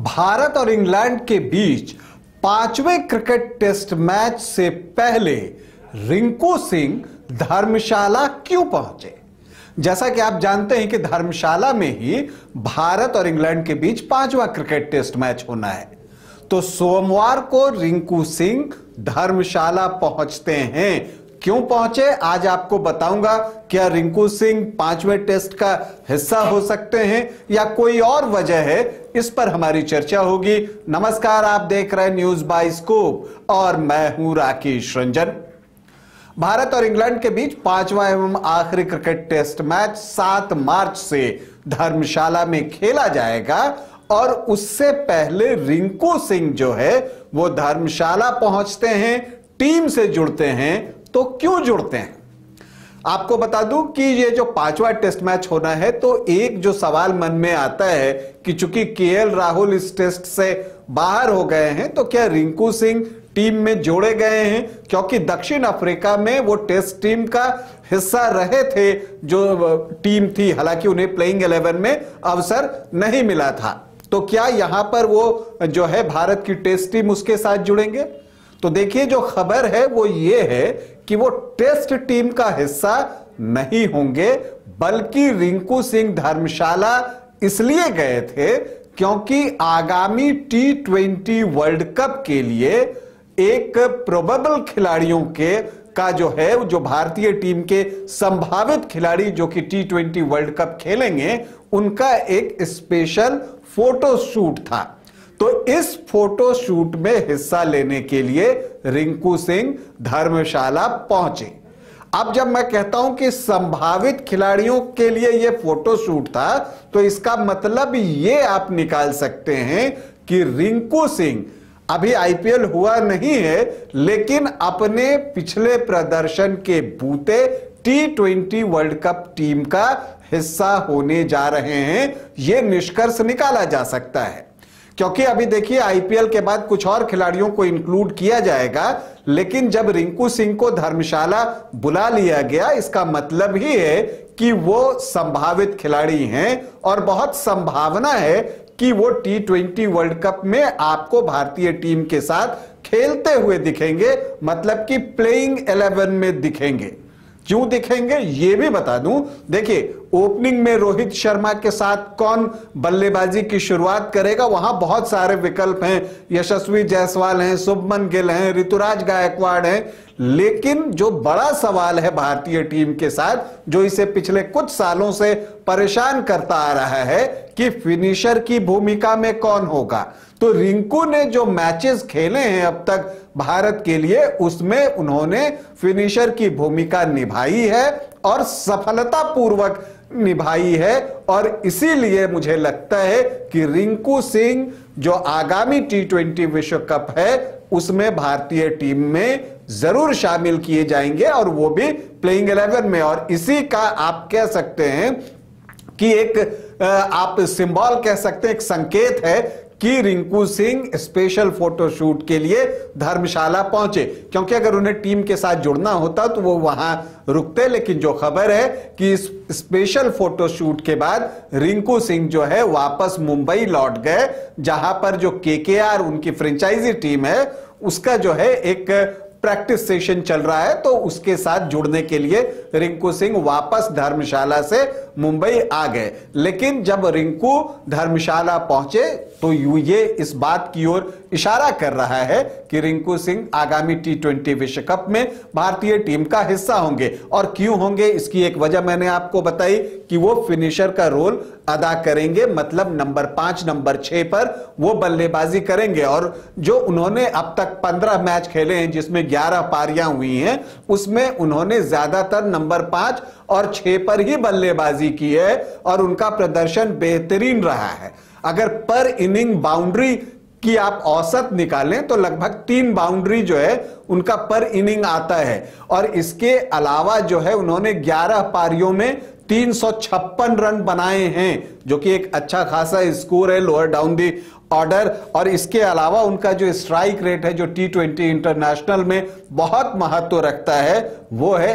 भारत और इंग्लैंड के बीच पांचवें क्रिकेट टेस्ट मैच से पहले रिंकू सिंह धर्मशाला क्यों पहुंचे? जैसा कि आप जानते हैं कि धर्मशाला में ही भारत और इंग्लैंड के बीच पांचवा क्रिकेट टेस्ट मैच होना है। तो सोमवार को रिंकू सिंह धर्मशाला पहुंचते हैं। क्यों पहुंचे आज आपको बताऊंगा। क्या रिंकू सिंह पांचवें टेस्ट का हिस्सा हो सकते हैं या कोई और वजह है, इस पर हमारी चर्चा होगी। नमस्कार, आप देख रहे हैं न्यूज बाय स्कूप और मैं हूं राकेश रंजन। भारत और इंग्लैंड के बीच पांचवा एवं आखिरी क्रिकेट टेस्ट मैच 7 मार्च से धर्मशाला में खेला जाएगा और उससे पहले रिंकू सिंह जो है वो धर्मशाला पहुंचते हैं, टीम से जुड़ते हैं। तो क्यों जुड़ते हैं आपको बता दूं कि ये जो पांचवा टेस्ट मैच होना है, तो एक जो सवाल मन में आता है कि चूंकि केएल राहुल इस टेस्ट से बाहर हो गए हैं, तो क्या रिंकू सिंह टीम में जोड़े गए हैं? क्योंकि दक्षिण अफ्रीका में वो टेस्ट टीम का हिस्सा रहे थे जो टीम थी, हालांकि उन्हें प्लेइंग 11 में अवसर नहीं मिला था। तो क्या यहां पर वो जो है भारत की टेस्ट टीम उसके साथ जुड़ेंगे? तो देखिए, जो खबर है वो ये है कि वो टेस्ट टीम का हिस्सा नहीं होंगे, बल्कि रिंकू सिंह धर्मशाला इसलिए गए थे क्योंकि आगामी T20 वर्ल्ड कप के लिए एक प्रोबेबल खिलाड़ियों के का जो है, जो भारतीय टीम के संभावित खिलाड़ी जो कि T20 वर्ल्ड कप खेलेंगे, उनका एक स्पेशल फोटो शूट था। तो इस फोटो शूट में हिस्सा लेने के लिए रिंकू सिंह धर्मशाला पहुंचे। अब जब मैं कहता हूं कि संभावित खिलाड़ियों के लिए यह फोटो शूट था, तो इसका मतलब ये आप निकाल सकते हैं कि रिंकू सिंह अभी आईपीएल हुआ नहीं है, लेकिन अपने पिछले प्रदर्शन के बूते T20 वर्ल्ड कप टीम का हिस्सा होने जा रहे हैं। यह निष्कर्ष निकाला जा सकता है, क्योंकि अभी देखिए आईपीएल के बाद कुछ और खिलाड़ियों को इंक्लूड किया जाएगा, लेकिन जब रिंकू सिंह को धर्मशाला बुला लिया गया, इसका मतलब ही है कि वो संभावित खिलाड़ी हैं और बहुत संभावना है कि वो T20 वर्ल्ड कप में आपको भारतीय टीम के साथ खेलते हुए दिखेंगे, मतलब कि प्लेइंग 11 में दिखेंगे। क्यों दिखेंगे ये भी बता दूं। देखिए, ओपनिंग में रोहित शर्मा के साथ कौन बल्लेबाजी की शुरुआत करेगा, वहां बहुत सारे विकल्प हैं। यशस्वी जायसवाल हैं, शुभमन गिल हैं, ऋतुराज गायकवाड़ हैं। लेकिन जो बड़ा सवाल है भारतीय टीम के साथ, जो इसे पिछले कुछ सालों से परेशान करता आ रहा है, कि फिनिशर की भूमिका में कौन होगा। तो रिंकू ने जो मैचेस खेले हैं अब तक भारत के लिए, उसमें उन्होंने फिनिशर की भूमिका निभाई है और सफलतापूर्वक निभाई है। और इसीलिए मुझे लगता है कि रिंकू सिंह जो आगामी T20 विश्व कप है उसमें भारतीय टीम में जरूर शामिल किए जाएंगे, और वो भी प्लेइंग 11 में। और इसी का आप कह सकते हैं कि एक आप सिंबल कह सकते हैं, एक संकेत है कि Rinku Singh special photo shoot के लिए धर्मशाला पहुंचे। क्योंकि अगर उन्हें टीम के साथ जुड़ना होता तो वो वहां रुकते, लेकिन जो खबर है कि इस स्पेशल फोटो शूट के बाद रिंकू सिंह जो है वापस मुंबई लौट गए, जहां पर जो KKR उनकी फ्रेंचाइजी टीम है उसका जो है एक प्रैक्टिस सेशन चल रहा है। तो उसके साथ जुड़ने के लिए रिंकू सिंह वापस धर्मशाला से मुंबई आ गए। लेकिन जब रिंकू धर्मशाला पहुंचे तो ये इस बात की ओर इशारा कर रहा है कि रिंकू सिंह आगामी T20 विश्व कप में भारतीय टीम का हिस्सा होंगे। और क्यों होंगे, इसकी एक वजह मैंने आपको बताई कि वो फिनिशर का रोल अदा करेंगे, मतलब नंबर 5 नंबर 6 पर वो बल्लेबाजी करेंगे। और जो उन्होंने अब तक 15 मैच खेले हैं, जिसमें 11 पारियां हुई हैं, उसमें उन्होंने ज्यादातर नंबर 5 और 6 पर ही बल्लेबाजी की है और उनका प्रदर्शन बेहतरीन रहा है। अगर पर इनिंग बाउंड्री की आप औसत निकालें तो लगभग 3 बाउंड्री जो है उनका पर इनिंग आता है। और इसके अलावा जो है उन्होंने 11 पारियों में 356 रन बनाए हैं, जो कि एक अच्छा खासा स्कोर है लोअर डाउन दी ऑर्डर। और इसके अलावा उनका जो स्ट्राइक रेट है, जो T20 इंटरनेशनल में बहुत महत्व रखता है, वो है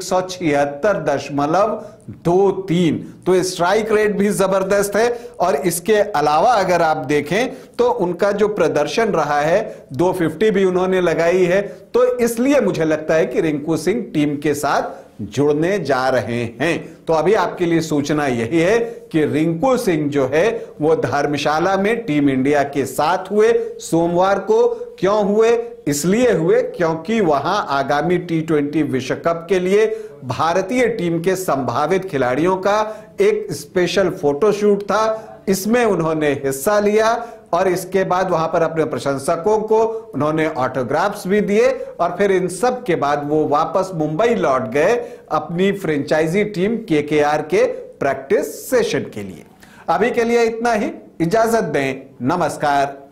176.23। तो स्ट्राइक रेट भी जबरदस्त है। और इसके अलावा अगर आप देखें तो उनका जो प्रदर्शन रहा है, 250 भी उन्होंने लगाई है। तो इसलिए मुझे लगता है कि रिंकू सिंह टीम के साथ जुड़ने जा रहे हैं। तो अभी आपके लिए सूचना यही है कि रिंकू सिंह जो है वो धर्मशाला में टीम इंडिया के साथ हुए सोमवार को। क्यों हुए? इसलिए हुए क्योंकि वहां आगामी T20 विश्व कप के लिए भारतीय टीम के संभावित खिलाड़ियों का एक स्पेशल फोटोशूट था। इसमें उन्होंने हिस्सा लिया और इसके बाद वहां पर अपने प्रशंसकों को उन्होंने ऑटोग्राफ्स भी दिए। और फिर इन सब के बाद वो वापस मुंबई लौट गए अपनी फ्रेंचाइजी टीम KKR के प्रैक्टिस सेशन के लिए। अभी के लिए इतना ही, इजाजत दें, नमस्कार।